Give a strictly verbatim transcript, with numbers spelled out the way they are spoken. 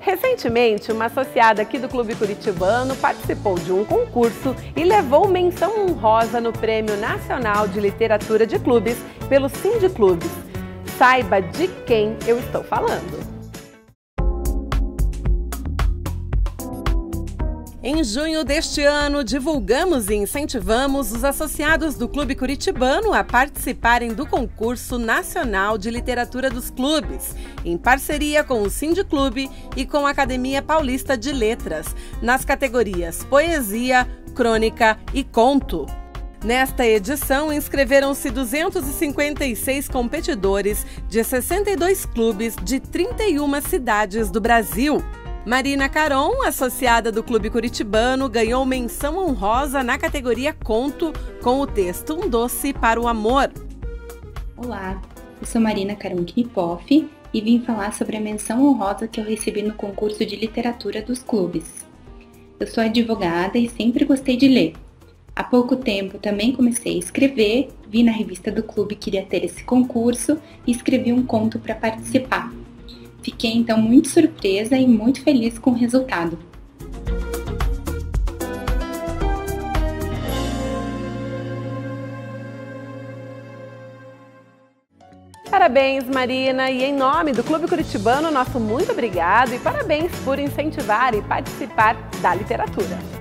Recentemente, uma associada aqui do Clube Curitibano participou de um concurso e levou menção honrosa no Prêmio Nacional de Literatura de Clubes pelo Sindiclubes. Saiba de quem eu estou falando. Em junho deste ano, divulgamos e incentivamos os associados do Clube Curitibano a participarem do Concurso Nacional de Literatura dos Clubes, em parceria com o Sindiclube e com a Academia Paulista de Letras, nas categorias Poesia, Crônica e Conto. Nesta edição, inscreveram-se duzentos e cinquenta e seis competidores de sessenta e dois clubes de trinta e uma cidades do Brasil. Marina Caron, associada do Clube Curitibano, ganhou menção honrosa na categoria Conto com o texto Um Doce para o Amor. Olá, eu sou Marina Caron Knipoff e vim falar sobre a menção honrosa que eu recebi no concurso de literatura dos clubes. Eu sou advogada e sempre gostei de ler. Há pouco tempo também comecei a escrever, vi na revista do clube que iria ter esse concurso e escrevi um conto para participar. Fiquei então muito surpresa e muito feliz com o resultado. Parabéns, Marina! E em nome do Clube Curitibano, nosso muito obrigado e parabéns por incentivar e participar da literatura.